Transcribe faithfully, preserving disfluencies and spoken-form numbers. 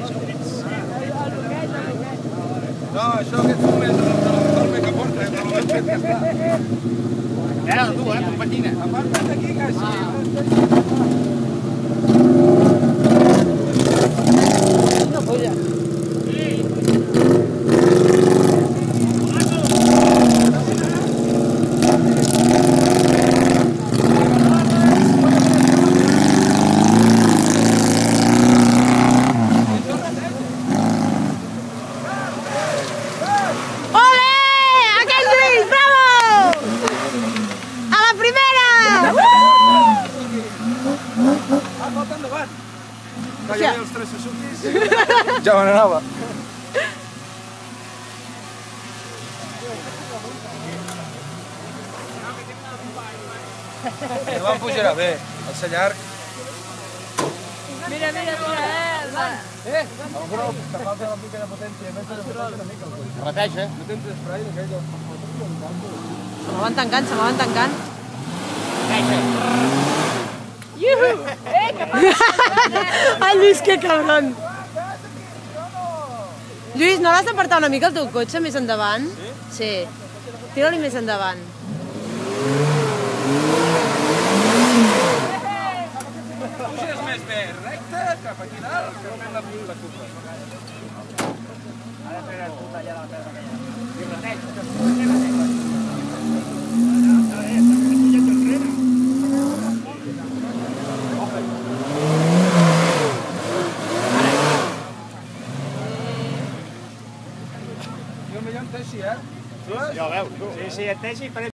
No, això que tu més de l'uniforme que porta, però l'hem fet que està. Era tu, eh, com patina. Aparta't d'aquí, que així... No puja. Ja els tres Suzukis. Ja me n'anava. Demà em pujarà bé, el ser llarg. Mira, mira, mira, eh? Eh? Alguna te falta la mica de potència, més de potència una mica. Repeix, eh? No tens esprai d'aquell? Se me van tancant, se me van tancant. Iuhu! Eh, que passa? El Lluís, que cabron. Lluís, no l'has d'apartar una mica el teu cotxe més endavant? Sí? Sí. Tira-li més endavant. Puges més bé recte, cap aquí dalt, que fem la curva. Ara fer el punt allà de la pedra aquella. I repeix. Jo em veiem Teixi, eh? Ja ho veus, tu. Sí, sí, et deixi,